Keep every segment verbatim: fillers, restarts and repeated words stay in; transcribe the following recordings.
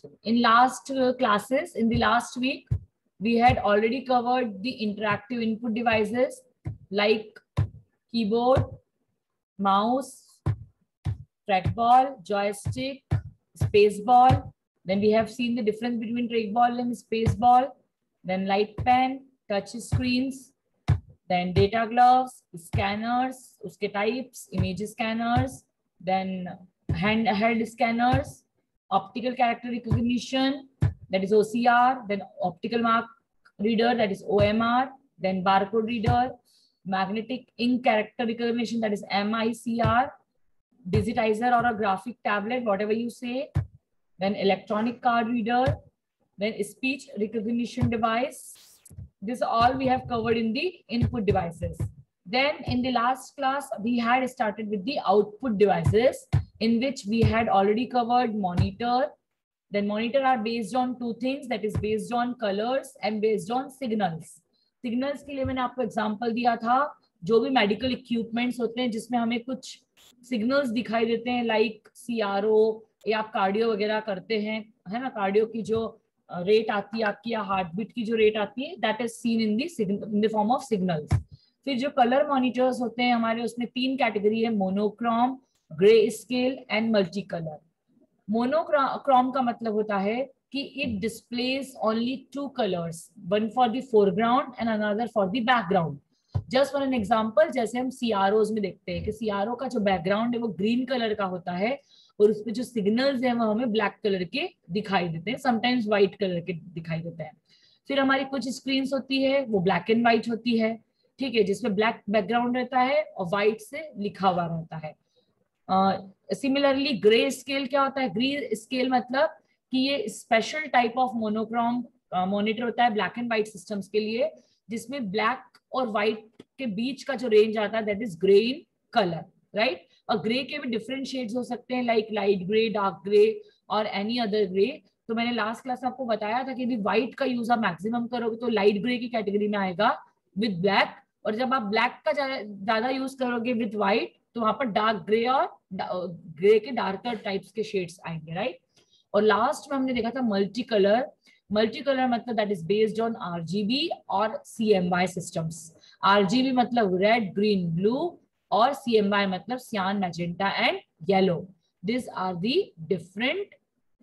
In last uh, classes, in the last week, we had already covered the interactive input devices like keyboard, mouse, trackball, joystick, spaceball. Then we have seen the difference between trackball and spaceball. Then light pen, touch screens, then data gloves, scanners, uske types, image scanners, then handheld scanners, optical character recognition, that is O C R, then optical mark reader, that is O M R, then barcode reader, magnetic ink character recognition, that is M I C R, digitizer or a graphic tablet, whatever you say, then electronic card reader, then speech recognition device. This all we have covered in the input devices. Then in the last class, we had started with the output devices, in which we had already covered monitor. Then monitor are based on two things, that is based on colors and based on signals. Signals के लिए मैंने आपको example दिया था, जो भी medical equipments होते हैं जिसमें हमें कुछ signals दिखाई देते हैं, like C R O या आप कार्डियो वगैरह करते हैं, है ना, कार्डियो की जो रेट आती है आपकी या हार्ट बीट की जो रेट आती है, that is seen in the in the form of signals. फिर जो कलर मॉनिटर्स होते हैं हमारे, उसमें तीन कैटेगरी है, monochrome, grey scale and multi colour. Monochrome का मतलब होता है कि it displays only two colours, one for the foreground and another for the background. Just for an example, जैसे हम सीआरओज में देखते हैं कि सीआरओ का जो बैकग्राउंड है वो ग्रीन कलर का होता है और उसमें जो सिग्नल्स हैं वो हमें ब्लैक कलर के दिखाई देते हैं, समटाइम्स व्हाइट कलर के दिखाई देते हैं. फिर हमारी कुछ स्क्रीन्स होती है वो ब्लैक एंड व्हाइट होती है, ठीक है, जिसमें ब्लैक बैकग्राउंड रहता है और व्हाइट से लिखा हुआ रहता है. सिमिलरली ग्रे स्केल क्या होता है? ग्रे स्केल मतलब कि ये special type of monochrome monitor होता है ब्लैक एंड व्हाइट सिस्टम्स के लिए, जिसमें ब्लैक और व्हाइट के बीच का जो रेंज आता है that is grey in colour, right. और ग्रे के भी डिफरेंट शेड्स हो सकते हैं, like light grey, dark grey और एनी अदर ग्रे. तो मैंने लास्ट क्लास में आपको बताया था कि यदि व्हाइट का यूज आप मैक्सिमम करोगे तो लाइट ग्रे की कैटेगरी में आएगा विद ब्लैक, और जब आप ब्लैक का ज्यादा यूज करोगे विद व्हाइट तो वहां पर डार्क ग्रे और ग्रे के डार्कर टाइप्स के शेड्स आएंगे, राइट. और लास्ट में हमने देखा था मल्टी कलर. मल्टी कलर मतलब that is based on RGB और सीएमवाई सिस्टम्स. आरजीबी मतलब रेड, ग्रीन, ब्लू और C M Y मतलब cyan, magenta and yellow. These are the different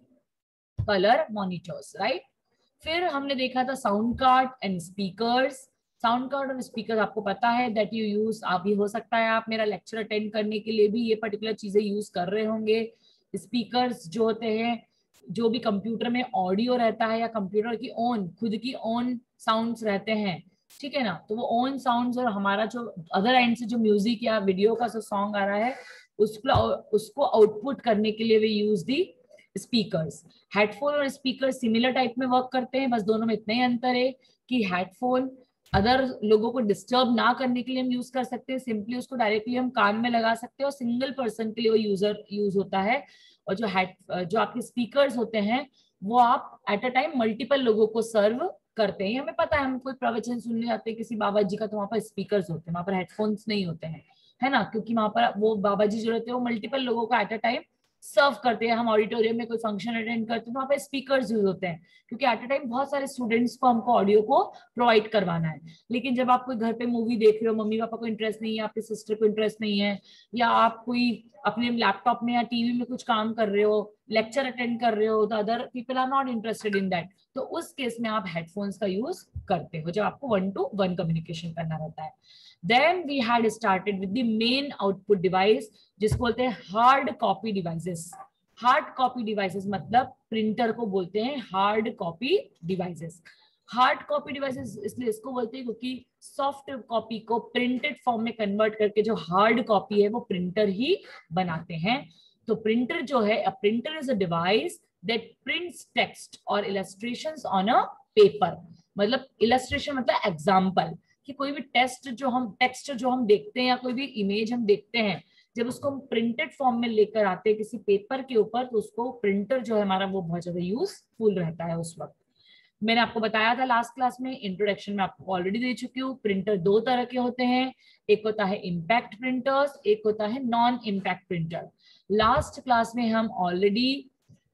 color monitors, right? फिर हमने देखा था sound card and speakers. Sound card और speaker आपको पता है दैट यू यूज, आप भी हो सकता है आप मेरा लेक्चर अटेंड करने के लिए भी ये पर्टिकुलर चीजें यूज कर रहे होंगे. स्पीकर्स जो होते हैं, जो भी कंप्यूटर में ऑडियो रहता है या कंप्यूटर की ओन खुद की ओन साउंड्स रहते हैं, ठीक है ना, तो वो ओन साउंड्स और हमारा जो अदर एंड से जो म्यूजिक या वीडियो का जो सॉन्ग आ रहा है उसको उसको आउटपुट करने के लिए we use the speakers. Headphone और स्पीकर सिमिलर टाइप में वर्क करते हैं, बस दोनों में इतना ही अंतर है कि हेडफोन अदर लोगों को डिस्टर्ब ना करने के लिए हम यूज कर सकते हैं, सिंपली उसको डायरेक्टली हम कान में लगा सकते हैं और सिंगल पर्सन के लिए वो यूजर यूज होता है. और जो हेड जो आपके स्पीकर्स होते हैं वो आप एट अ टाइम मल्टीपल लोगों को सर्व करते हैं. हमें पता है, हम कोई प्रवचन सुनने जाते हैं किसी बाबा जी का तो वहां पर स्पीकर्स होते हैं, वहां पर हेडफोन्स नहीं होते हैं, है ना, क्योंकि वहां पर वो बाबा जी जो रहते हैं वो मल्टीपल लोगों को एट अ टाइम सर्व करते हैं. हम ऑडिटोरियम में कोई फंक्शन अटेंड करते हैं तो वहां पर स्पीकर्स यूज होते हैं, क्योंकि एट अ टाइम बहुत सारे स्टूडेंट्स को हमको ऑडियो को प्रोवाइड करवाना है. लेकिन जब आप कोई घर पे मूवी देख रहे हो, मम्मी पापा को इंटरेस्ट नहीं है, आपके सिस्टर को इंटरेस्ट नहीं है, या आप कोई अपने लैपटॉप में या टीवी में कुछ काम कर रहे हो, लेक्चर अटेंड कर रहे हो, तो other people are not interested in that, तो उस केस में आप हेडफोन्स का यूज करते हो जब आपको वन टू वन कम्युनिकेशन करना रहता है. Then we had started with the main output device जिसको बोलते हैं hard copy devices. Hard copy devices मतलब प्रिंटर को बोलते हैं hard copy devices. Hard copy devices इसलिए इसको बोलते हैं क्योंकि सॉफ्ट कॉपी को प्रिंटेड फॉर्म में कन्वर्ट करके जो हार्ड कॉपी है वो प्रिंटर ही बनाते हैं. तो प्रिंटर जो है, a printer is a device that prints text और इलस्ट्रेशंस ऑन अ पेपर. मतलब इलस्ट्रेशन मतलब एग्जाम्पल, कि कोई भी टेक्स्ट जो हम टेक्स्ट जो हम देखते हैं या कोई भी इमेज हम देखते हैं, जब उसको हम प्रिंटेड फॉर्म में लेकर आते हैं किसी पेपर के ऊपर, तो उसको प्रिंटर जो है हमारा वो बहुत ज्यादा यूजफुल रहता है उस वक्त. मैंने आपको बताया था लास्ट क्लास में, इंट्रोडक्शन में आपको ऑलरेडी दे चुकी हूँ. प्रिंटर दो तरह के होते हैं, एक होता है इम्पैक्ट प्रिंटर्स, एक होता है non impact printer. Last class में हम ऑलरेडी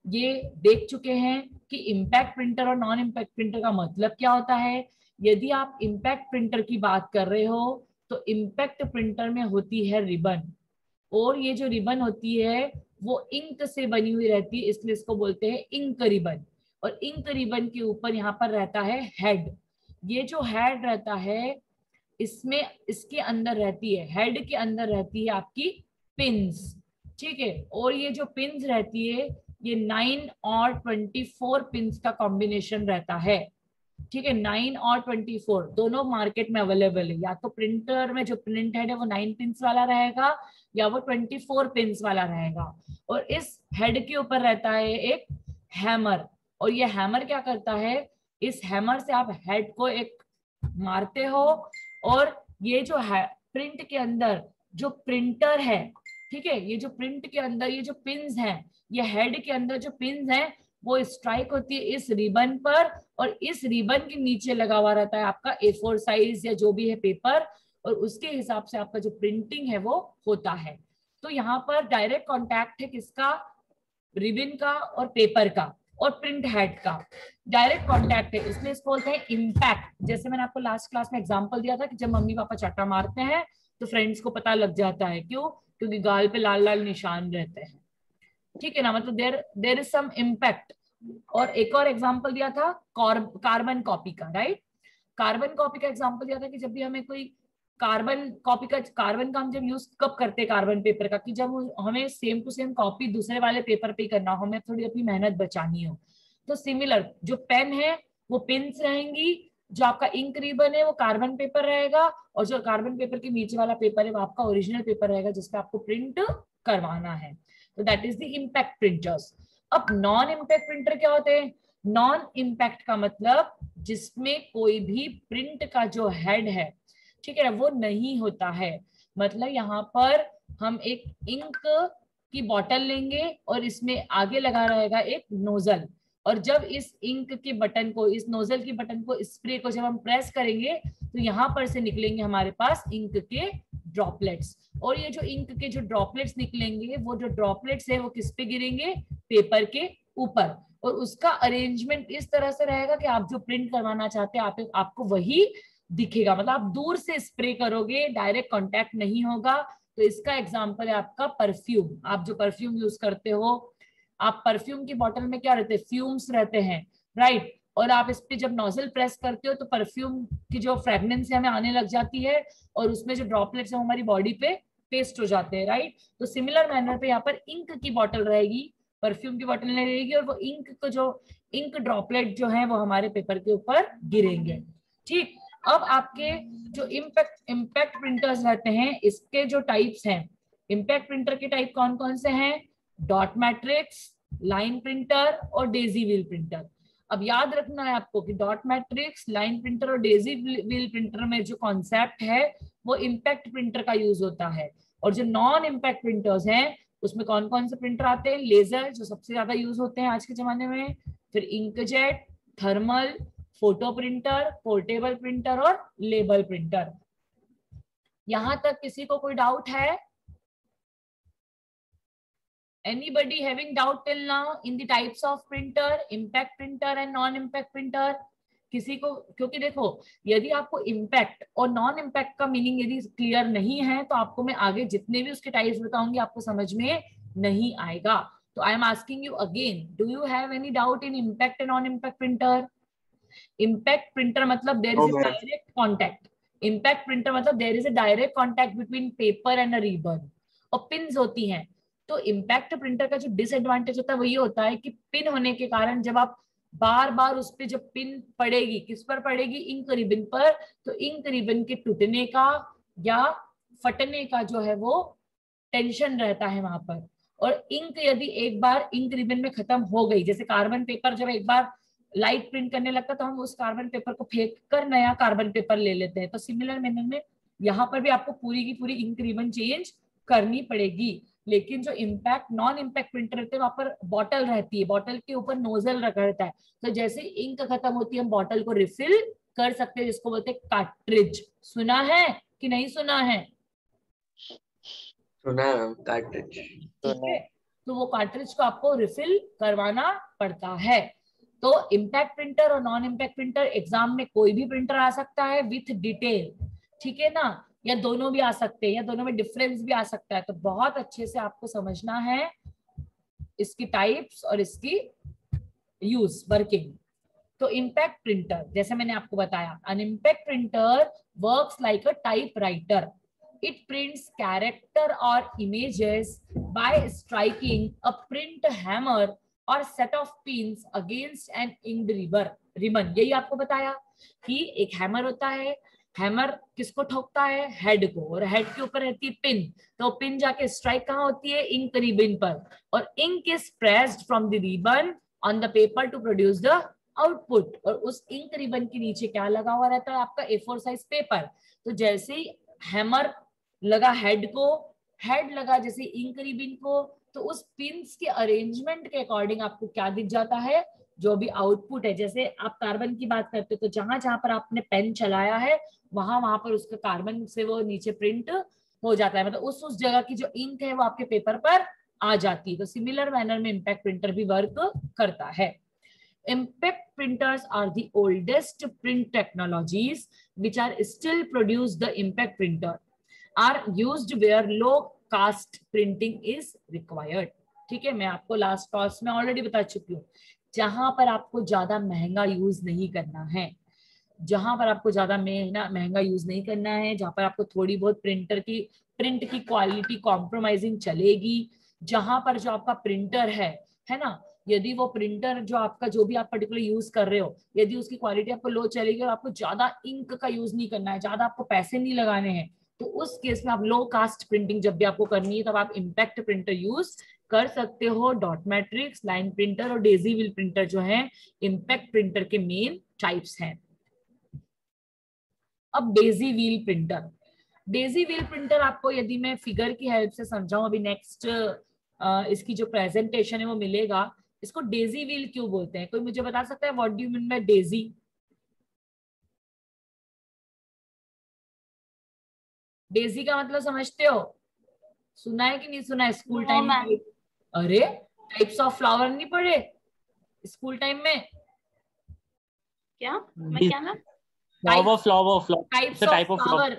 ये देख चुके हैं कि इम्पैक्ट प्रिंटर और नॉन इम्पैक्ट प्रिंटर का मतलब क्या होता है। यदि आप इम्पैक्ट प्रिंटर की बात कर रहे हो तो इम्पैक्ट प्रिंटर में होती है रिबन, और ये जो रिबन होती है वो इंक से बनी हुई रहती है, इसलिए इसको बोलते हैं इंक रिबन। और इंक रिबन के ऊपर यहाँ पर रहता है हेड। ये जो हेड रहता है इसमें इसके अंदर रहती है, हेड के अंदर रहती है आपकी पिंस, ठीक है। और ये जो पिंस रहती है ये नाइन और ट्वेंटी फोर पिंस का कॉम्बिनेशन रहता है, ठीक है। नाइन और ट्वेंटी फोर दोनों मार्केट में अवेलेबल है, या तो प्रिंटर में जो प्रिंट हेड है वो नाइन पिंस वाला रहेगा या वो ट्वेंटी फोर पिंस वाला रहेगा। और इस हेड के ऊपर रहता है एक हैमर, और ये हैमर क्या करता है, इस हैमर से आप हेड को एक मारते हो, और ये जो है प्रिंट के अंदर जो प्रिंटर है, ठीक है, ये जो प्रिंट के अंदर ये जो पिंस हैं, ये हेड के अंदर जो पिंस हैं वो स्ट्राइक होती है इस रिबन पर, और इस रिबन के नीचे लगा हुआ रहता है आपका ए फोर साइज या जो भी है पेपर, और उसके हिसाब से आपका जो प्रिंटिंग है वो होता है। तो यहाँ पर डायरेक्ट कॉन्टैक्ट है किसका, रिबन का और पेपर का और प्रिंट हेड का डायरेक्ट कॉन्टैक्ट है, इसलिए इसको बोलते हैं इम्पैक्ट। जैसे मैंने आपको लास्ट क्लास में एग्जांपल दिया था कि जब मम्मी पापा चाटा मारते हैं तो फ्रेंड्स को पता लग जाता है, क्यों, क्योंकि गाल पे लाल लाल निशान रहते हैं, ठीक है ना, मतलब देर देर इज सम इम्पैक्ट। और एक और एग्जांपल दिया था कार्बन कॉपी का, राइट। कार्बन कॉपी का एग्जांपल दिया था कि जब भी हमें कोई कार्बन कॉपी का, कार्बन का हम जब यूज कब करते हैं कार्बन पेपर का, कि जब हमें सेम टू सेम कॉपी दूसरे वाले पेपर पे करना हो, हमें थोड़ी अपनी मेहनत बचानी हो। तो सिमिलर जो पेन है वो पिंस रहेंगी, जो आपका इंक रिबन है वो कार्बन पेपर रहेगा, और जो कार्बन पेपर के नीचे वाला पेपर है वो आपका ओरिजिनल पेपर रहेगा जिसपे आपको प्रिंट करवाना है। तो that is the impact printers. अब नॉन इम्पैक्ट प्रिंटर क्या होते हैं, नॉन इम्पैक्ट का मतलब जिसमें कोई भी प्रिंट का जो हेड है, ठीक है, वो नहीं होता है। मतलब यहाँ पर हम एक इंक की बोतल लेंगे और इसमें आगे लगा रहेगा एक नोजल, और जब इस इंक के बटन को, इस नोजल के बटन को, स्प्रे को जब हम प्रेस करेंगे तो यहाँ पर से निकलेंगे हमारे पास इंक के ड्रॉपलेट्स, और ये जो इंक के जो ड्रॉपलेट्स निकलेंगे वो जो ड्रॉपलेट्स है वो किस पे गिरेंगे, पेपर के ऊपर, और उसका अरेंजमेंट इस तरह से रहेगा कि आप जो प्रिंट करवाना चाहते हैं आप, आपको वही दिखेगा। मतलब आप दूर से स्प्रे करोगे, डायरेक्ट कांटेक्ट नहीं होगा। तो इसका एग्जांपल है आपका परफ्यूम। आप जो परफ्यूम यूज करते हो, आप परफ्यूम की बोतल में क्या रहते हैं, फ्यूम्स रहते हैं, राइट। और आप इस पे जब नोजल प्रेस करते हो तो परफ्यूम की जो फ्रेग्रेंस है हमें आने लग जाती है, और उसमें जो ड्रॉपलेट्स है हमारी बॉडी पे पेस्ट हो जाते हैं, राइट। तो सिमिलर मैनर पे यहाँ पर इंक की बोतल रहेगी, परफ्यूम की बोतल नहीं रहेगी, और वो इंक को जो इंक ड्रॉपलेट जो है वो हमारे पेपर के ऊपर गिरेंगे, ठीक। अब आपके जो इम्पैक्ट इम्पैक्ट प्रिंटर्स रहते हैं इसके जो टाइप्स हैं, इम्पैक्ट प्रिंटर के टाइप कौन कौन से हैं, डॉट मैट्रिक्स, लाइन प्रिंटर और डेजी व्हील प्रिंटर। अब याद रखना है आपको कि डॉट मैट्रिक्स, लाइन प्रिंटर और डेजी व्हील प्रिंटर में जो कॉन्सेप्ट है वो इम्पैक्ट प्रिंटर का यूज होता है। और जो नॉन इम्पैक्ट प्रिंटर्स हैं उसमें कौन कौन से प्रिंटर आते हैं, लेजर जो सबसे ज्यादा यूज होते हैं आज के जमाने में, फिर inkjet, thermal, photo printer, portable printer और लेबल प्रिंटर। यहां तक किसी को कोई डाउट है? Anybody having doubt till now in the types of printer, impact printer and non-impact printer? किसी को, क्योंकि देखो यदि आपको इम्पैक्ट और नॉन इम्पैक्ट का मीनिंग यदि क्लियर नहीं है तो आपको मैं आगे जितने भी उसके टाइप्स बताऊंगी आपको समझ में नहीं आएगा। तो I am asking you again, do you have any doubt in impact and non impact printer? Impact printer मतलब there is a direct contact, impact printer मतलब there is a direct contact between paper and a ribbon, और pins होती हैं। तो impact printer का जो disadvantage होता है वो ये होता है कि पिन होने के कारण जब आप बार बार उस पर जब पिन पड़ेगी, किस पर पड़ेगी, इंक रिबन पर, तो इंक रिबन के टूटने का या फटने का जो है वो टेंशन रहता है वहां पर। और इंक यदि एक बार इंक रिबन में खत्म हो गई, जैसे कार्बन पेपर जब एक बार लाइट प्रिंट करने लगता तो हम उस कार्बन पेपर को फेंक कर नया कार्बन पेपर ले लेते हैं। तो सिमिलर मैनर में यहाँ पर भी आपको पूरी की पूरी इंक रिबन चेंज करनी पड़ेगी। लेकिन जो इम्पैक्ट नॉन इम्पैक्ट प्रिंटर रहते हैं वहां पर बॉटल रहती है, बॉटल के ऊपर नोजल रखा रहता है, तो जैसे इंक खत्म होती है हम बॉटल को रिफिल कर सकते हैं, जिसको बोलते हैं कार्ट्रिज। सुना है कि नहीं सुना है? सुना है कार्ट्रिज। ठीक है, तो वो कार्ट्रिज को आपको रिफिल करवाना पड़ता है। तो इम्पैक्ट प्रिंटर और नॉन इम्पैक्ट प्रिंटर, एग्जाम में कोई भी प्रिंटर आ सकता है विथ डिटेल, ठीक है ना, या दोनों भी आ सकते हैं, या दोनों में डिफरेंस भी आ सकता है। तो बहुत अच्छे से आपको समझना है इसकी टाइप्स और इसकी यूज वर्किंग। तो इम्पैक्ट प्रिंटर, जैसे मैंने आपको बताया, an impact printer works like a typewriter. It prints character or images by striking a print hammer or set of pins against an inked ribbon. यही आपको बताया कि एक हैमर होता है, हैमर किसको ठोकता है, हेड को, और हेड के ऊपर रहती है पिन, तो पिन जाके स्ट्राइक कहाँ होती है, इंक रिबन पर, और ink is pressed from the ribbon on the paper to produce the output. और उस इंक रिबन के नीचे क्या लगा हुआ रहता है, आपका ए फोर साइज पेपर। तो जैसे ही हैमर लगा हेड को, हेड लगा जैसे इंक रिबन को, तो उस पिंस के अरेंजमेंट के अकॉर्डिंग आपको क्या दिख जाता है, जो भी आउटपुट है। जैसे आप कार्बन की बात करते हो तो जहां जहां पर आपने पेन चलाया है वहां वहां पर उसका कार्बन से वो नीचे प्रिंट हो जाता है, मतलब उस उस जगह की जो इंक है वो आपके पेपर पर आ जाती है। तो सिमिलर मैनर में इम्पैक्ट प्रिंटर भी वर्क करता है। Impact printers are the oldest print technologies which are still produced. The impact printer are used where low cost printing is required. ठीक है, मैं आपको लास्ट क्लास में ऑलरेडी बता चुकी हूँ, जहां पर आपको ज्यादा महंगा यूज नहीं करना है, जहां पर आपको ज्यादा महंगा महंगा यूज नहीं करना है, जहां पर आपको थोड़ी बहुत प्रिंटर की प्रिंट की क्वालिटी कॉम्प्रोमाइजिंग चलेगी, जहां पर जो आपका प्रिंटर है है ना, यदि वो प्रिंटर जो आपका जो भी आप पर्टिकुलर यूज कर रहे हो, यदि उसकी क्वालिटी आपको लो चलेगी और आपको ज्यादा इंक का यूज नहीं करना है, ज्यादा आपको पैसे नहीं लगाने हैं, तो उस केस में आप लो कास्ट प्रिंटिंग जब भी आपको करनी है तब आप इम्पैक्ट प्रिंटर यूज कर सकते हो। डॉट मैट्रिक्स, लाइन प्रिंटर और डेजी व्हील प्रिंटर जो है इम्पैक्ट प्रिंटर के मेन टाइप्स हैं। अब daisy wheel printer, daisy wheel printer आपको यदि मैं फिगर की हेल्प से समझाऊं, अभी नेक्स्ट इसकी जो प्रेजेंटेशन है वो मिलेगा। इसको डेजी व्हील क्यों बोलते हैं, कोई मुझे बता सकता है, what do you mean by daisy? Daisy का मतलब समझते हो, सुना है कि नहीं सुना है स्कूल टाइम में? अरे टाइप्स ऑफ फ्लावर नहीं पढ़े स्कूल टाइम में? क्या मैं क्या ना flower flower flower types of flower.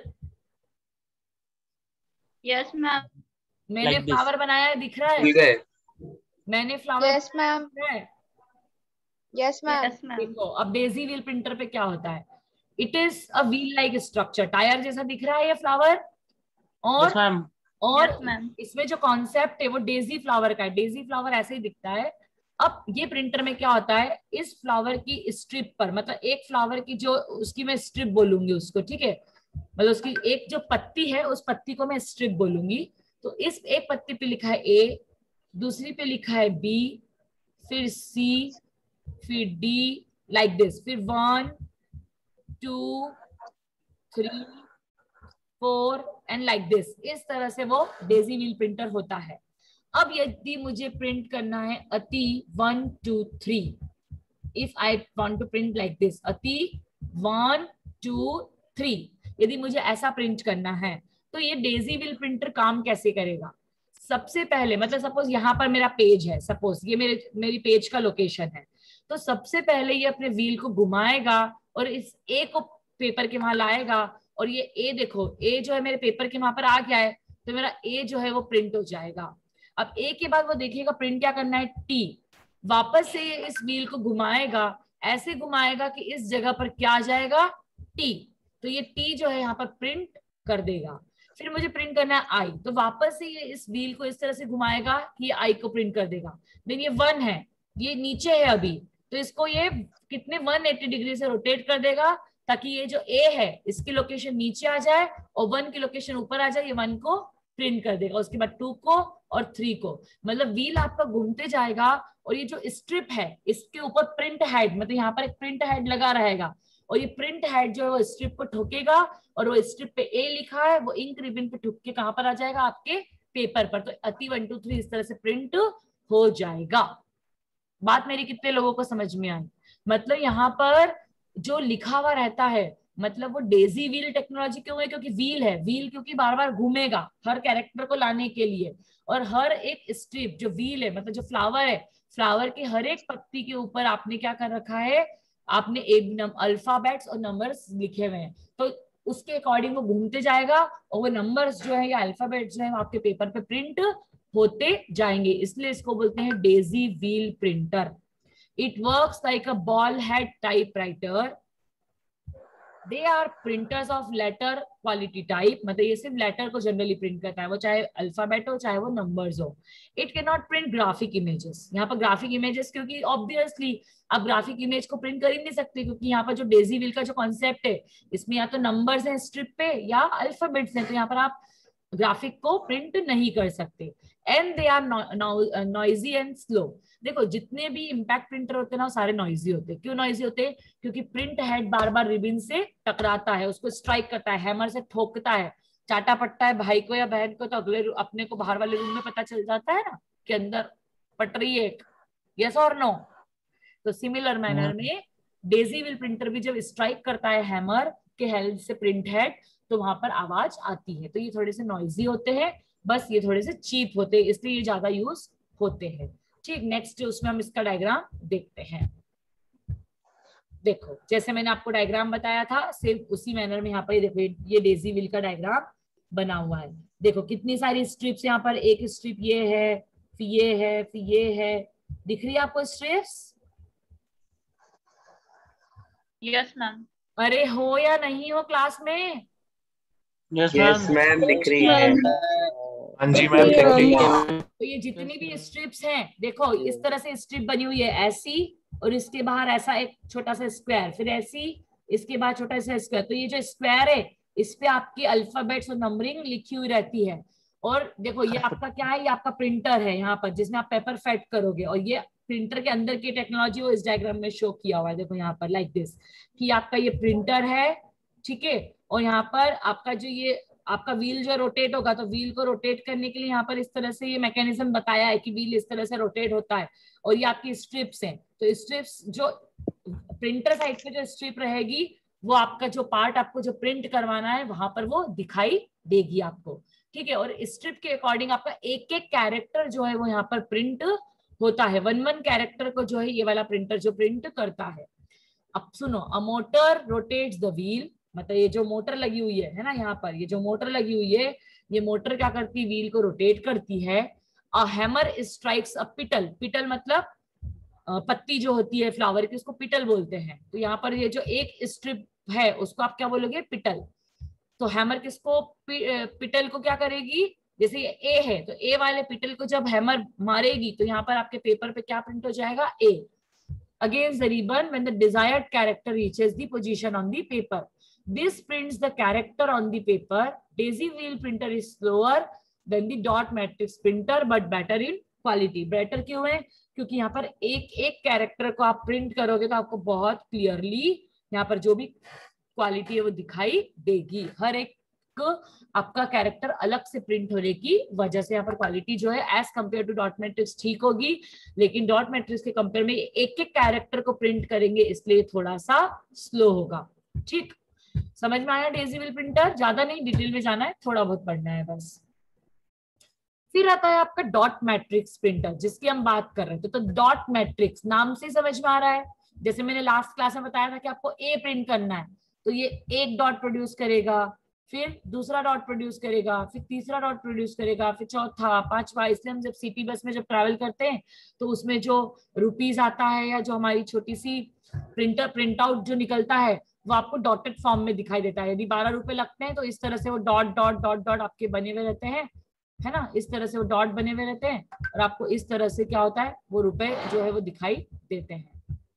Yes ma'am, मैंने Like फ्लावर बनाया है, दिख रहा है? मैंने flower yes ma'am, yes ma'am. देखो अब डेजी व्हील प्रिंटर पे क्या होता है, it is a wheel like structure, tyre जैसा दिख रहा है ये फ्लावर, और yes, ma'am. और yes, इसमें जो कॉन्सेप्ट है वो डेजी फ्लावर का है। डेजी फ्लावर ऐसे ही दिखता है। अब ये प्रिंटर में क्या होता है, इस फ्लावर की स्ट्रिप पर, मतलब एक फ्लावर की जो उसकी मैं स्ट्रिप बोलूंगी उसको, ठीक है, मतलब उसकी एक जो पत्ती है उस पत्ती को मैं स्ट्रिप बोलूंगी। तो इस एक पत्ती पे लिखा है ए, दूसरी पे लिखा है बी, फिर सी, फिर डी, लाइक दिस, फिर one two three four and like this. इस तरह से वो डेजी व्हील प्रिंटर होता है। अब यदि मुझे प्रिंट करना है अति one two three, if I want to print like this अति वन टू थ्री, यदि मुझे ऐसा प्रिंट करना है तो ये डेजी व्हील प्रिंटर काम कैसे करेगा? सबसे पहले, मतलब सपोज यहाँ पर मेरा पेज है, सपोज ये मेरे मेरी पेज का लोकेशन है, तो सबसे पहले ये अपने व्हील को घुमाएगा और इस ए को पेपर के वहां लाएगा, और ये ए देखो, ए जो है मेरे पेपर के वहां पर आ गया है, तो मेरा ए जो है वो प्रिंट हो जाएगा। अब ए के बाद वो देखिएगा प्रिंट क्या करना है, टी, वापस से ये इस व्हील को घुमाएगा, ऐसे घुमाएगा कि इस जगह पर क्या आ जाएगा, टी, तो ये टी जो है यहाँ पर प्रिंट कर देगा। फिर मुझे प्रिंट करना है आई, तो वापस से ये इस व्हील को इस तरह से घुमाएगा कि आई को प्रिंट कर देगा। देन ये वन है, ये नीचे है अभी, तो इसको ये कितने वन एटी डिग्री से रोटेट कर देगा ताकि ये जो ए है इसकी लोकेशन नीचे आ जाए और वन की लोकेशन ऊपर आ जाए, ये वन को प्रिंट कर देगा, उसके बाद टू को और थ्री को। मतलब व्हील आपका घूमते जाएगा और ये जो स्ट्रिप है इसके ऊपर प्रिंट हेड, मतलब यहाँ पर एक प्रिंट हेड लगा रहेगा, और ये प्रिंट हेड जो है वो स्ट्रिप को ठोकेगा, और वो स्ट्रिप पे ए लिखा है वो इंक रिबन पे ठुक के कहां पर आ जाएगा, आपके पेपर पर। तो अति वन टू थ्री इस तरह से प्रिंट हो जाएगा। बात मेरी कितने लोगों को समझ में आई? मतलब यहाँ पर जो लिखा हुआ रहता है मतलब वो डेजी व्हील टेक्नोलॉजी क्यों है? क्योंकि व्हील है, व्हील क्योंकि बार बार घूमेगा हर कैरेक्टर को लाने के लिए, और हर एक स्ट्रिप जो व्हील है, मतलब जो फ्लावर है, फ्लावर के हर एक पत्ती के ऊपर आपने क्या कर रखा है, आपने एक अल्फाबेट्स और नंबर्स लिखे हुए हैं, तो उसके अकॉर्डिंग वो घूमते जाएगा और वो नंबर्स जो है या अल्फाबेट्स जो है आपके पेपर पे प्रिंट होते जाएंगे, इसलिए इसको बोलते हैं daisy wheel printer. It works like a ball head typewriter. They are printers of letter quality type, मतलब ये सिर्फ लेटर को जनरली प्रिंट करता है, वो चाहे अल्फाबेट हो चाहे वो नंबर्स हो। It can not print graphic images. यहाँ पर ग्राफिक इमेजेस क्योंकि ऑब्वियसली आप ग्राफिक इमेज को प्रिंट कर ही नहीं सकते, क्योंकि यहाँ पर जो डेजी व्हील का जो कॉन्सेप्ट है इसमें या तो नंबर्स हैं स्ट्रिप पे या अल्फाबेट्स हैं, तो यहाँ पर आप ग्राफिक को प्रिंट नहीं कर सकते। And they are noisy and slow. देखो जितने भी इम्पैक्ट प्रिंटर होते हैं ना वो सारे नॉइजी होते हैं। क्यों नॉइजी होते हैं? क्योंकि प्रिंट हेड बार बार रिबिन से टकराता है, उसको स्ट्राइक करता है, हैमर से ठोकता है, चाटा पट्टा है भाई को या बहन को, तो अगले अपने को बाहर वाले रूम में पता चल जाता है ना कि अंदर पट रही है। यस और नो? तो सिमिलर मैनर में डेजी व्हील प्रिंटर भी जब स्ट्राइक करता है हैमर के हेल्प से प्रिंट हेड, तो वहां पर आवाज आती है। तो ये थोड़े से नॉइजी होते हैं, बस ये थोड़े से चीप होते हैं, इसलिए ये ज्यादा यूज होते हैं। ठीक, नेक्स्ट उसमें हम इसका डायग्राम देखते हैं। देखो जैसे मैंने आपको डायग्राम बताया था सिर्फ उसी मैनर में यहाँ पर देखो ये डेजी व्हील का डायग्राम बना हुआ है। देखो कितनी सारी स्ट्रिप्स यहाँ पर, एक स्ट्रिप ये है, फिर ये है, फिर ये है, दिख रही है आपको स्ट्रिप्स? Yes ma'am. अरे हो या नहीं हो क्लास में? Yes yes ma'am. मैम दिख रही है। हाँ जी मैम दिख रही है। तो ये जितनी भी स्ट्रिप्स हैं देखो इस तरह से स्ट्रिप बनी हुई है ऐसी, और इसके बाहर ऐसा एक छोटा सा स्क्वायर, फिर ऐसी, इसके बाद छोटा सा स्क्वायर। तो ये जो स्क्वायर है इस पे आपकी अल्फाबेट्स और नंबरिंग लिखी हुई रहती है। और देखो ये आपका क्या है, ये आपका प्रिंटर है यहाँ पर जिसमें आप पेपर फेट करोगे, और ये प्रिंटर के अंदर की टेक्नोलॉजी वो इस डायग्राम में शो किया हुआ है। देखो यहाँ पर लाइक दिस कि आपका ये प्रिंटर है, ठीक है, और यहाँ पर आपका जो ये आपका व्हील जो रोटेट होगा, तो व्हील को रोटेट करने के लिए यहाँ पर इस तरह से ये मैकेनिज्म बताया है कि व्हील इस तरह से रोटेट होता है। और ये आपकी स्ट्रिप्स हैं, तो स्ट्रिप्स जो प्रिंटर साइड पे जो स्ट्रिप रहेगी वो आपका जो पार्ट आपको जो प्रिंट करवाना है वहां पर वो दिखाई देगी आपको, ठीक है। और स्ट्रिप के अकॉर्डिंग आपका एक एक कैरेक्टर जो है वो यहाँ पर प्रिंट होता है, वन वन कैरेक्टर को जो है ये वाला प्रिंटर जो प्रिंट करता है। अब सुनो, a motor rotates the wheel, मतलब ये जो मोटर लगी हुई है है ना, यहाँ पर ये जो मोटर लगी हुई है, ये मोटर क्या करती है, व्हील को रोटेट करती है। अ हैमर स्ट्राइक्स अ पिटल, पिटल मतलब पत्ती जो होती है फ्लावर की, उसको पिटल बोलते हैं। तो यहाँ पर ये जो एक स्ट्रिप है उसको आप क्या बोलोगे, पिटल। तो हैमर किसको, पिटल को क्या करेगी, जैसे ये ए है तो ए वाले पिटल को जब हैमर मारेगी तो यहाँ पर आपके पेपर पे क्या प्रिंट हो जाएगा, ए against the ribbon when the desired character reaches the position on the paper. This prints the character on the paper. Daisy wheel printer is slower than the dot matrix printer but better in quality. Better क्यों है, क्योंकि यहाँ पर एक एक character को आप print करोगे तो आपको बहुत क्लियरली यहाँ पर जो भी क्वालिटी है वो दिखाई देगी। हर एक आपका कैरेक्टर अलग से प्रिंट होने की वजह से यहाँ पर क्वालिटी जो है as compare to dot matrix ठीक होगी, लेकिन डॉट मैट्रिक्स के कंपेयर में एक एक कैरेक्टर को प्रिंट करेंगे इसलिए थोड़ा सा स्लो होगा। ठीक, समझ में आया डेजी व्हील प्रिंटर? ज्यादा नहीं डिटेल में जाना है, थोड़ा बहुत पढ़ना है बस। फिर आता है आपका डॉट मैट्रिक्स प्रिंटर जिसकी हम बात कर रहे थे। तो डॉट मैट्रिक्स नाम से समझ में आ रहा है, जैसे मैंने लास्ट क्लास में बताया था कि आपको ए प्रिंट करना है तो ये एक डॉट प्रोड्यूस करेगा, फिर दूसरा डॉट प्रोड्यूस करेगा, फिर तीसरा डॉट प्रोड्यूस करेगा, फिर चौथा, पांचवा। इसलिए हम जब सिटी बस में जब ट्रैवल करते हैं तो उसमें जो रुपीस आता है या जो हमारी छोटी सी प्रिंटर प्रिंट आउट जो निकलता है वो आपको डॉटेड फॉर्म में दिखाई देता है। यदि बारह रुपए लगते हैं तो इस तरह से वो डॉट डॉट डॉट डॉट आपके बने हुए रहते हैं, है ना, इस तरह से वो डॉट बने हुए रहते हैं और आपको इस तरह से क्या होता है, वो रुपए जो है वो दिखाई देते हैं।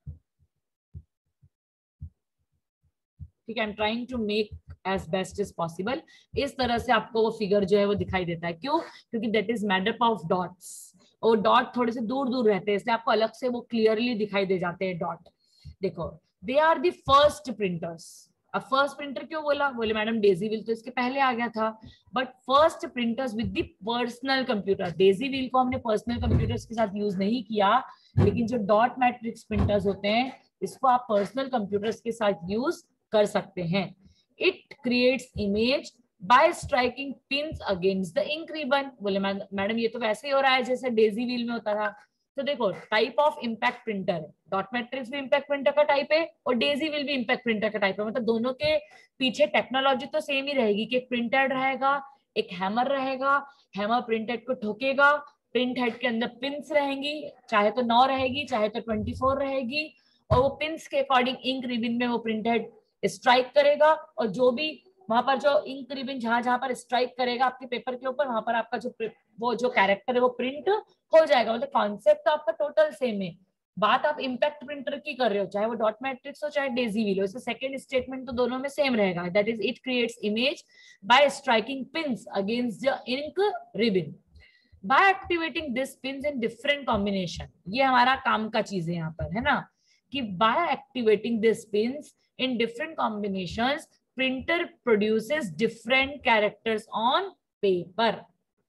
ठीक है, I am trying to make as best as possible. इस तरह से आपको वो फिगर जो है वो दिखाई देता है। क्यों? क्योंकि that is made up of dots, और डॉट थोड़े से दूर दूर रहते हैं इसलिए आपको अलग से वो क्लियरली दिखाई दे जाते हैं डॉट। देखो, they are the first printers. अब फर्स्ट प्रिंटर क्यों बोला, बोले मैडम डेजी व्हील तो इसके पहले आ गया था, but first printers with the personal computer. Daisy wheel को हमने पर्सनल कंप्यूटर्स के साथ यूज नहीं किया, लेकिन जो डॉट मैट्रिक्स प्रिंटर्स होते हैं इसको आप पर्सनल कंप्यूटर्स के साथ यूज कर सकते हैं। It creates image by striking pins against the ink ribbon. बोले मैडम ये तो वैसे ही हो रहा है जैसे डेजी व्हील में होता था। तो देखो टाइप ऑफ इम्पैक्ट प्रिंटर है, डॉट मैट्रिक्स भी इम्पैक्ट प्रिंटर का टाइप है और डेजी व्हील भी इम्पैक्ट प्रिंटर का टाइप है। मतलब दोनों के पीछे टेक्नोलॉजी तो सेम ही रहेगी कि एक प्रिंट हेड रहेगा, एक हैमर रहेगा, हैमर प्रिंट हेड को ठोकेगा, प्रिंट हेड के अंदर पिंस रहेंगी, चाहे तो नौ रहेगी चाहे तो ट्वेंटी फोर रहेगी, और वो पिंस के अकॉर्डिंग इंक रिबन में वो प्रिंट हेड स्ट्राइक करेगा, और जो भी वहां पर जो इंक रिबन जहां जहां पर स्ट्राइक करेगा आपके पेपर के ऊपर, वहां पर आपका जो वो जो कैरेक्टर है वो प्रिंट हो जाएगा। मतलब कॉन्सेप्ट तो आपका टोटल सेम है। बात आप इम्पैक्ट प्रिंटर की कर रहे हो, चाहे वो डॉट मैट्रिक्स हो चाहे डेजी व्हील हो, इसका सेकंड स्टेटमेंट तो दोनों में सेम रहेगा, that is it creates image by striking pins against the ink ribbon by activating this pins in different combination. ये हमारा काम का चीज है यहाँ पर, है ना, कि by activating this pins in different combinations printer produces different characters on paper.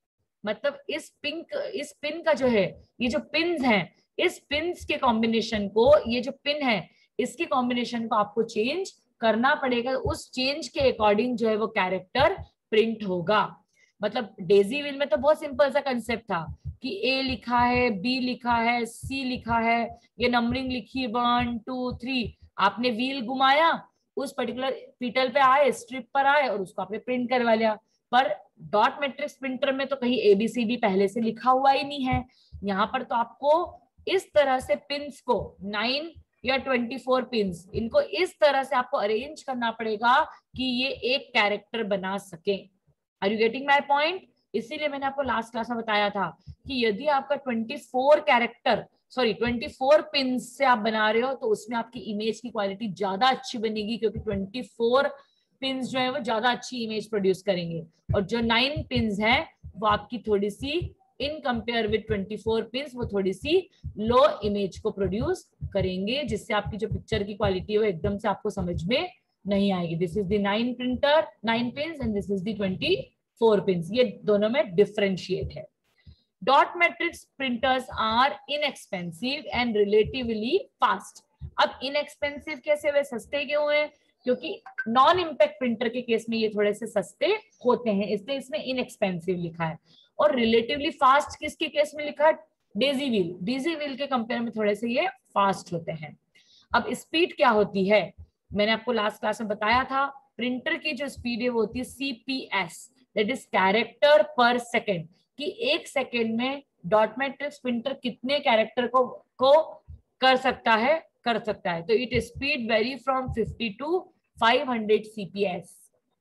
मतलब इस पिंक इस पिन का जो है, ये जो पिन्स हैं, इस पिन्स के कॉम्बिनेशन को, ये जो पिन है इसके कॉम्बिनेशन को आपको चेंज करना पड़ेगा। उस चेंज के अकॉर्डिंग जो है वो कैरेक्टर प्रिंट होगा। मतलब डेजी व्हील में तो बहुत सिंपल सा कंसेप्ट था कि ए लिखा है, बी लिखा है, सी लिखा है, ये नंबरिंग लिखी वन टू थ्री, आपने व्हील घुमाया, उस पर्टिकुलर पीटल पे आए, स्ट्रिप पर आए और उसको आपने प्रिंट करवा लिया। पर डॉट मैट्रिक्स प्रिंटर में तो कहीं एबीसीडी पहले से लिखा हुआ ही नहीं है। यहाँ पर तो आपको इस तरह से पिंस को नाइन या ट्वेंटी फोर पिंस, इनको इस तरह से आपको अरेंज करना पड़ेगा कि ये एक कैरेक्टर बना सके। Are you getting my point? इसीलिए मैंने आपको लास्ट क्लास में बताया था कि यदि आपका twenty four character sorry twenty four pins से आप बना रहे हो तो उसमें आपकी इमेज की क्वालिटी ज्यादा अच्छी बनेगी, क्योंकि ट्वेंटी फोर पिंस जो है वो ज्यादा अच्छी इमेज प्रोड्यूस करेंगे, और जो नाइन पिंस हैं वो आपकी थोड़ी सी in compare with twenty four pins वो थोड़ी सी लो इमेज को प्रोड्यूस करेंगे, जिससे आपकी जो पिक्चर की क्वालिटी है वो एकदम से आपको समझ में नहीं आएगी। This is the nine printer nine pins and this is the twenty four pins, ये दोनों में डिफरेंशिएट है। Dot matrix printers are inexpensive and relatively fast. अब इनएक्सपेंसिव कैसे हुए, सस्ते क्यों हुए? क्योंकि नॉन इम्पैक्ट प्रिंटर के केस में ये थोड़े से सस्ते होते हैं, इसलिए इसमें इनएक्सपेंसिव लिखा है। और रिलेटिवली फास्ट किसके केस में लिखा है? डेजी व्हील, डेजी व्हील के कंपेयर में थोड़े से ये फास्ट होते हैं। अब स्पीड क्या होती है, मैंने आपको लास्ट क्लास में बताया था, प्रिंटर की जो स्पीड है वो होती है CPS, that is character per second, कि एक सेकेंड में डॉट मैट्रिक्स प्रिंटर कितने कैरेक्टर को को कर सकता है कर सकता है तो it speed vary from fifty to five hundred CPS.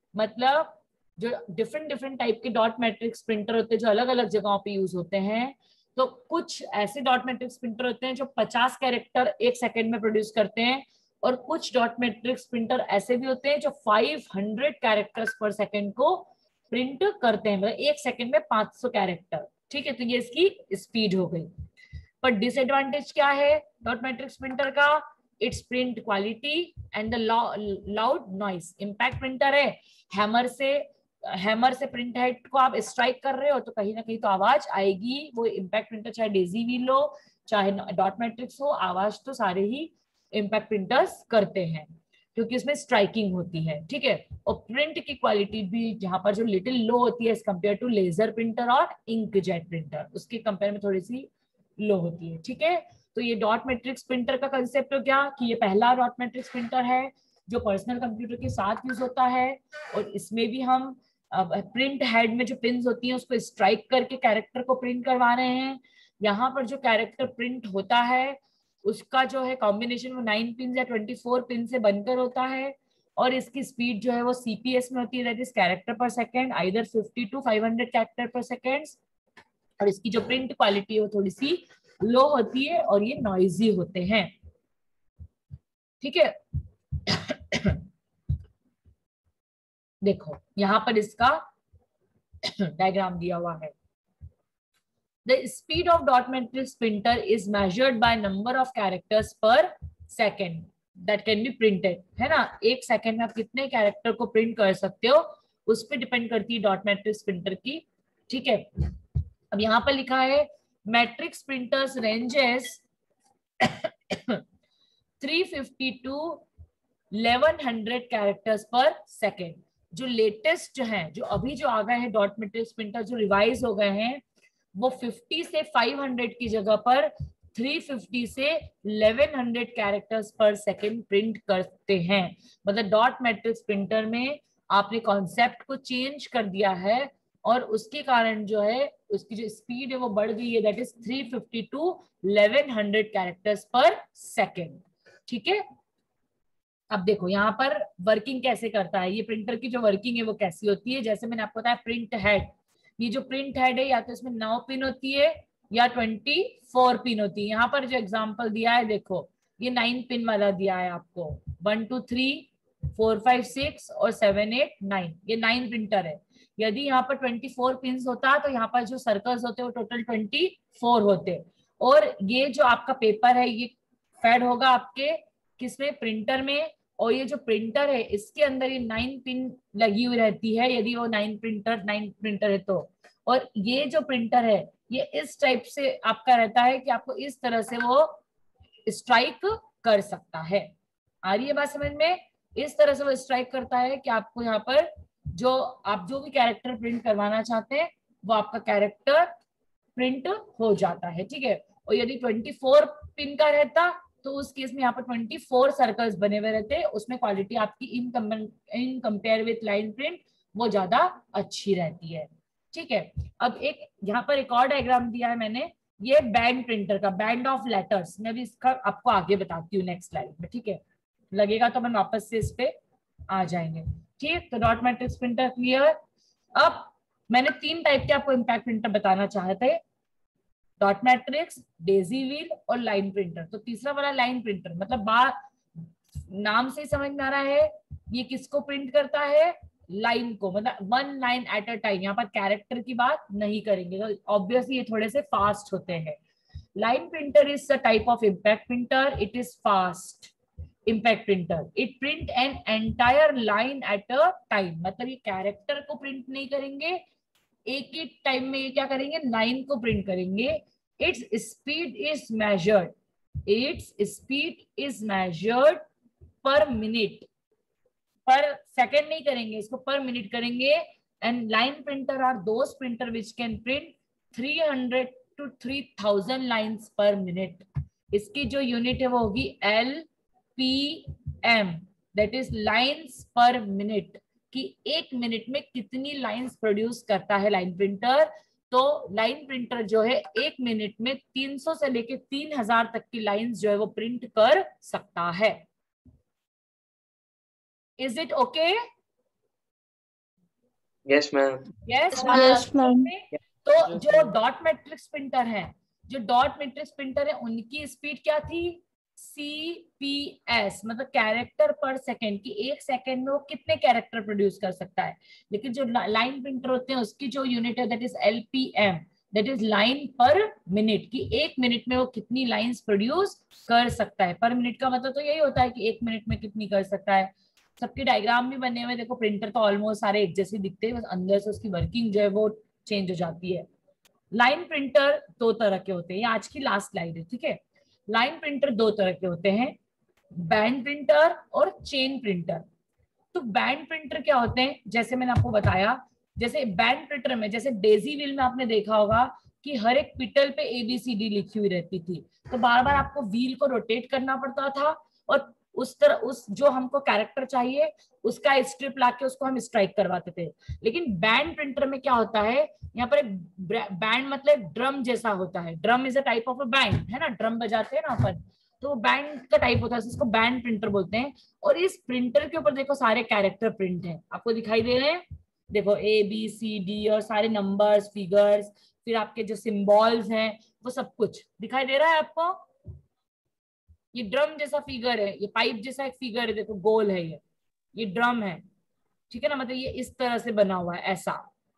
मतलब जो डिफरेंट डिफरेंट टाइप के डॉट मैट्रिक्स प्रिंटर होते हैं जो अलग अलग जगहों पे यूज होते हैं, तो कुछ ऐसे डॉट मैट्रिक्स प्रिंटर होते हैं जो पचास कैरेक्टर एक सेकेंड में प्रोड्यूस करते हैं, और कुछ डॉट मैट्रिक्स प्रिंटर ऐसे भी होते हैं जो five hundred characters per second को प्रिंट करते हैं, मतलब एक सेकेंड में पांच सौ कैरेक्टर। ठीक है, तो ये इसकी स्पीड हो गई। पर डिसएडवांटेज क्या है डॉट मैट्रिक्स प्रिंटर का? Its print quality and the loud noise. Impact printer है, हैमर से हैमर से प्रिंट हेड को आप स्ट्राइक कर रहे हो तो कहीं ना कहीं तो आवाज आएगी। वो इम्पैक्ट प्रिंटर चाहे डेजी व्हील हो चाहे डॉट मैट्रिक्स हो, आवाज तो सारे ही इम्पैक्ट प्रिंटर्स करते हैं क्योंकि उसमें स्ट्राइकिंग होती है। ठीक है, और प्रिंट की क्वालिटी भी जहां पर जो लिटिल लो होती है as compare to laser printer और इंकजेट प्रिंटर, उसके कंपेयर में थोड़ी सी लो होती है। ठीक है, तो ये डॉट मैट्रिक्स प्रिंटर का कंसेप्ट हो गया कि ये पहला डॉट मैट्रिक्स प्रिंटर है जो पर्सनल कंप्यूटर के साथ यूज होता है, और इसमें भी हम प्रिंट हेड में जो पिन्स होती हैं उसको स्ट्राइक करके कैरेक्टर को प्रिंट करवा रहे हैं। यहाँ पर जो कैरेक्टर प्रिंट होता है उसका जो है कॉम्बिनेशन वो नाइन पिन या ट्वेंटी फोर पिन से बनकर होता है, और इसकी स्पीड जो है वो सीपीएस में होती है, that is character per second, either fifty to five hundred character per second. और इसकी जो प्रिंट क्वालिटी है वो थोड़ी सी लो होती है और ये नॉइजी होते हैं। ठीक है, देखो यहां पर इसका डायग्राम दिया हुआ है। The speed of dot matrix printer is measured by number of characters per second that can be printed, है ना। एक सेकेंड में आप कितने कैरेक्टर को प्रिंट कर सकते हो उस पर डिपेंड करती है डॉट मैट्रिक्स प्रिंटर की। ठीक है, अब यहाँ पर लिखा है matrix printers ranges three fifty to eleven hundred characters per second. जो लेटेस्ट हैं, जो अभी जो आ गए हैं डॉट मैट्रिक्स प्रिंटर, जो रिवाइज हो गए हैं, वो फिफ्टी से फाइव हंड्रेड की जगह पर थ्री फिफ्टी से eleven hundred characters per second print करते हैं। मतलब डॉट मैट्रिक्स प्रिंटर में आपने कॉन्सेप्ट को चेंज कर दिया है और उसके कारण जो है उसकी जो स्पीड है वो बढ़ गई है, that is three fifty to eleven hundred characters per second. ठीक है, अब देखो यहाँ पर वर्किंग कैसे करता है, ये प्रिंटर की जो वर्किंग है वो कैसी होती है। जैसे मैंने आपको बताया प्रिंट हेड, ये जो प्रिंट हेड है या तो इसमें नौ पिन होती है या ट्वेंटी फोर पिन होती है। यहाँ पर जो एग्जांपल दिया है देखो, ये नाइन पिन वाला दिया है आपको, one two three four five six और सेवन एट नाइन, ये नाइन प्रिंटर है। यदि यहाँ पर ट्वेंटी फोर पिन होता तो यहाँ पर जो सर्कल्स होते वो टोटल ट्वेंटी फोर होते। और ये जो आपका पेपर है ये फेड होगा आपके किसमें, प्रिंटर में। और ये जो प्रिंटर है इसके अंदर ये नाइन पिन लगी हुई रहती है, यदि वो नाइन प्रिंटर नाइन प्रिंटर है तो। और ये जो प्रिंटर है ये इस टाइप से आपका रहता है कि आपको इस तरह से वो स्ट्राइक कर सकता है। आ रही है बात समझ में? इस तरह से वो स्ट्राइक करता है कि आपको यहाँ पर जो आप जो भी कैरेक्टर प्रिंट करवाना चाहते हैं वो आपका कैरेक्टर प्रिंट हो जाता है। ठीक है, और यदि ट्वेंटी फोर पिन का रहता तो उस केस में यहाँ पर ट्वेंटी फोर सर्कल्स बने हुए रहते, उसमें क्वालिटी आपकी in in compare with line print वो ज्यादा अच्छी रहती है। ठीक है, अब एक यहाँ पर एक और डायग्राम दिया है मैंने, ये बैंड प्रिंटर का, बैंड ऑफ लेटर्स। मैं भी इसका आपको आगे बताती हूँ नेक्स्ट स्लाइड में। ठीक है, लगेगा तो हम वापस से इस पे आ जाएंगे। ठीक, तो डॉट मैट्रिक्स प्रिंटर क्लियर। अब मैंने तीन टाइप के आपको इम्पैक्ट प्रिंटर बताना चाहे थे, डॉट मैट्रिक्स, डेजी व्हील और लाइन प्रिंटर। तो तीसरा वाला लाइन प्रिंटर, मतलब बात नाम से ही समझ में आ रहा है ये किसको प्रिंट करता है, लाइन को, मतलब one line at a time. यहाँ पर कैरेक्टर की बात नहीं करेंगे, तो ऑब्वियसली ये थोड़े से फास्ट होते हैं। Line printer is the type of impact printer, it is fast impact printer, it print an entire line at a time. मतलब ये कैरेक्टर को प्रिंट नहीं करेंगे, एक ही टाइम में ये क्या करेंगे, लाइन को प्रिंट करेंगे। Its speed is measured, its speed is measured per minute, per second नहीं करेंगे, इसको पर मिनट करेंगे। And line printer are those printers which can print three hundred to three thousand lines per minute. इसकी जो unit है वो होगी L P M, that is lines per minute, कि एक मिनट में कितनी लाइंस प्रोड्यूस करता है लाइन प्रिंटर। तो लाइन प्रिंटर जो है एक मिनट में तीन सौ से लेके तीन हजार तक की लाइंस जो है वो प्रिंट कर सकता है। Is it okay? Yes ma'am. Yes Yes, ma'am. तो जो डॉट मैट्रिक्स प्रिंटर है, जो डॉट मैट्रिक्स प्रिंटर है उनकी स्पीड क्या थी, सी पी एस, मतलब कैरेक्टर पर सेकेंड, की एक सेकेंड में वो कितने कैरेक्टर प्रोड्यूस कर सकता है। लेकिन जो लाइन प्रिंटर होते हैं उसकी जो यूनिट है that is L P M, that is line per minute, की एक मिनट में वो कितनी लाइंस प्रोड्यूस कर सकता है। पर मिनट का मतलब तो यही होता है कि एक मिनट में कितनी कर सकता है। सबके डायग्राम भी बने हुए, देखो प्रिंटर तो ऑलमोस्ट सारे एक जैसे दिखते हैं, बस अंदर से उसकी वर्किंग जो है वो चेंज हो जाती है। लाइन प्रिंटर दो तरह के होते हैं, ये आज की लास्ट स्लाइड है। ठीक है, लाइन प्रिंटर दो तरह के होते हैं, बैंड प्रिंटर और चेन प्रिंटर। तो बैंड प्रिंटर क्या होते हैं, जैसे मैंने आपको बताया, जैसे बैंड प्रिंटर में, जैसे डेजी व्हील में आपने देखा होगा कि हर एक पिटल पे एबीसीडी लिखी हुई रहती थी, तो बार बार आपको व्हील को रोटेट करना पड़ता था और उस तरह उस जो हमको कैरेक्टर चाहिए उसका स्ट्रिप लाके उसको हम स्ट्राइक करवाते थे। लेकिन बैंड प्रिंटर में क्या होता है, यहाँ पर एक बैंड मतलब ड्रम जैसा होता है, drum is a type of a band, है ना, ड्रम बजाते हैं ना अपन, तो बैंड का टाइप होता है, इसको बैंड प्रिंटर बोलते हैं। और इस प्रिंटर के ऊपर देखो सारे कैरेक्टर प्रिंट हैं, आपको दिखाई दे रहे हैं, देखो ए बी सी डी और सारे नंबर्स, फिगर्स, फिर आपके जो सिंबल्स हैं वो सब कुछ दिखाई दे रहा है आपको। ये ड्रम जैसा फिगर है, ये पाइप जैसा एक फिगर है, देखो गोल है, ये ये ड्रम है, ठीक है ना, मतलब ये इस तरह से बना हुआ है ऐसा।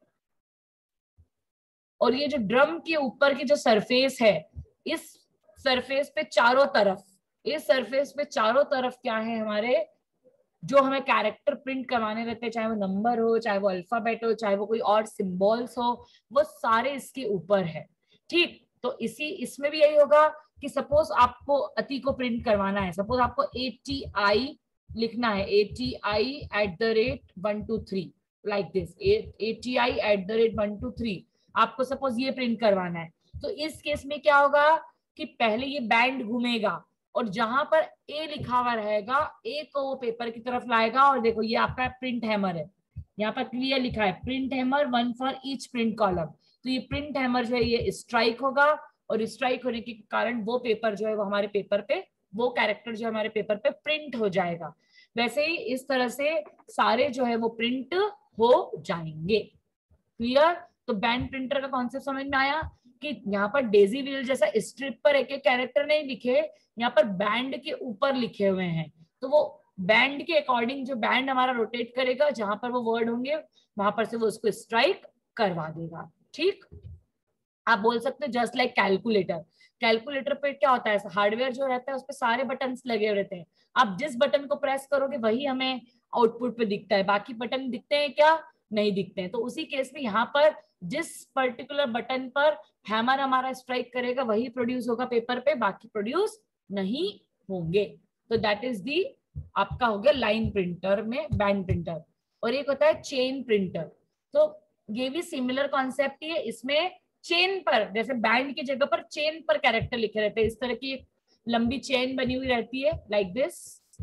और ये जो ड्रम के ऊपर की जो सरफेस है, इस सरफेस पे चारों तरफ, इस सरफेस पे चारों तरफ क्या है हमारे, जो हमें कैरेक्टर प्रिंट करवाने रहते हैं, चाहे वो नंबर हो, चाहे वो अल्फाबेट हो, चाहे वो कोई और सिंबल्स हो, वो सारे इसके ऊपर है। ठीक, तो इसी इसमें भी यही होगा कि सपोज आपको अति को प्रिंट करवाना है, सपोज आपको ए टी आई लिखना है A T I at the rate one two three like this, A T I at the rate one two three. आपको सपोज ये प्रिंट करवाना है, तो इस केस में क्या होगा कि पहले ये बैंड घूमेगा और जहां पर ए लिखा हुआ रहेगा ए को वो पेपर की तरफ लाएगा। और देखो ये आपका प्रिंट हैमर है, यहाँ पर क्लियर लिखा है print hammer one for each print column. तो ये प्रिंट हैमर जो है ये स्ट्राइक होगा और स्ट्राइक होने के कारण वो पेपर जो है वो हमारे पेपर पे, वो कैरेक्टर जो हमारे पेपर पे प्रिंट हो जाएगा। वैसे ही इस तरह से सारे जो है वो प्रिंट हो जाएंगे। क्लियर? तो बैंड प्रिंटर का कॉन्सेप्ट समझ में आया कि यहाँ पर डेजी व्हील जैसा स्ट्रिप पर एक एक कैरेक्टर नहीं लिखे, यहाँ पर बैंड के ऊपर लिखे हुए हैं। तो वो बैंड के अकॉर्डिंग जो बैंड हमारा रोटेट करेगा, जहां पर वो वर्ड होंगे वहां पर से वो उसको स्ट्राइक करवा देगा। ठीक, आप बोल सकते हो जस्ट लाइक कैलकुलेटर। कैलकुलेटर पे क्या होता है, हार्डवेयर जो रहता है उस पे सारे बटन्स लगे रहते हैं। आप जिस बटन को प्रेस करोगे वही हमें आउटपुट पे दिखता है, बाकी बटन दिखते हैं क्या? नहीं दिखते हैं। तो उसी केस में यहाँ पर जिस पर्टिकुलर बटन पर हैमर हमारा स्ट्राइक करेगा वही प्रोड्यूस होगा पेपर पे, बाकी प्रोड्यूस नहीं होंगे। तो दैट इज दी आपका हो गया लाइन प्रिंटर में बैंड प्रिंटर। और एक होता है चेन प्रिंटर। तो ये भी सिमिलर कॉन्सेप्ट ही है। इसमें चेन पर, जैसे बैंड की जगह पर चेन पर कैरेक्टर लिखे रहते हैं। इस तरह की एक लंबी चेन बनी हुई रहती है लाइक दिस।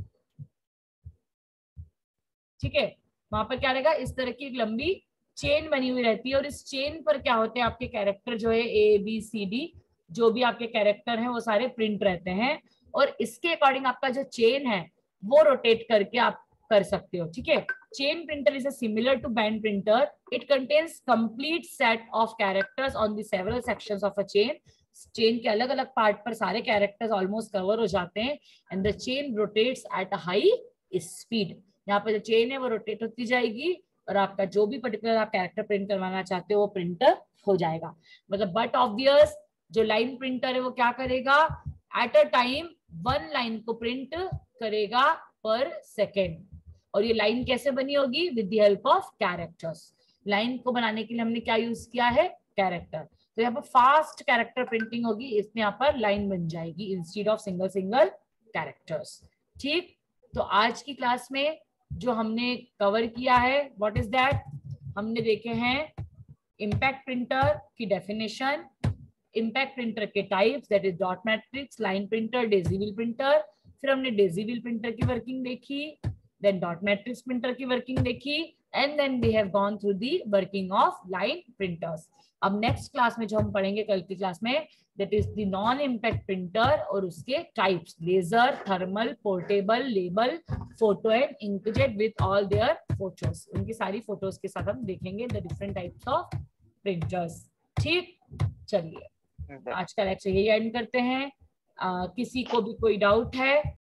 ठीक है, वहां पर क्या रहेगा, इस तरह की एक लंबी चेन बनी हुई रहती है और इस चेन पर क्या होते हैं आपके कैरेक्टर जो है ए बी सी डी, जो भी आपके कैरेक्टर हैं वो सारे प्रिंट रहते हैं। और इसके अकॉर्डिंग आपका जो चेन है वो रोटेट करके आप कर सकते हो। ठीक है, chain printer is similar to band printer. It contains complete set of characters on the several sections of a chain. Chain के अलग अलग पार्ट पर सारे कैरेक्टर्स ऑलमोस्ट कवर हो जाते हैं and the chain rotates at a high speed. यहाँ पर जो चेन है वो रोटेट होती जाएगी और आपका जो भी पर्टिकुलर आप कैरेक्टर प्रिंट करवाना चाहते हो वो प्रिंटर हो जाएगा। मतलब बट ऑब्वियस जो लाइन प्रिंटर है वो क्या करेगा, at a time one line को प्रिंट करेगा पर सेकेंड। और ये लाइन कैसे बनी होगी, with the help of characters. Line को बनाने के लिए हमने क्या यूज किया है, कैरेक्टर। तो यहाँ पर फास्ट कैरेक्टर प्रिंटिंग होगी, इसमें यहाँ पर लाइन बन जाएगी instead of single single characters. ठीक, तो आज की क्लास में जो हमने कवर किया है व्हाट इज दैट, हमने देखे हैं इम्पैक्ट प्रिंटर की डेफिनेशन, इम्पैक्ट प्रिंटर के types that is dot matrix, line printer, daisy wheel printer. फिर हमने डेजी व्हील प्रिंटर की वर्किंग देखी, देन डॉट मैट्रिक्स प्रिंटर की वर्किंग देखी and then we have gone through the working of line printers. अब next class में जो हम पढ़ेंगे कल की क्लास में, that is the non impact printer और उसके types, laser, thermal, portable, label, photo and inkjet with all their photos. उनकी सारी फोटोज के साथ हम देखेंगे the different types of printers. ठीक, चलिए आज का लेक्चर यही एंड करते हैं। आ, किसी को भी कोई डाउट है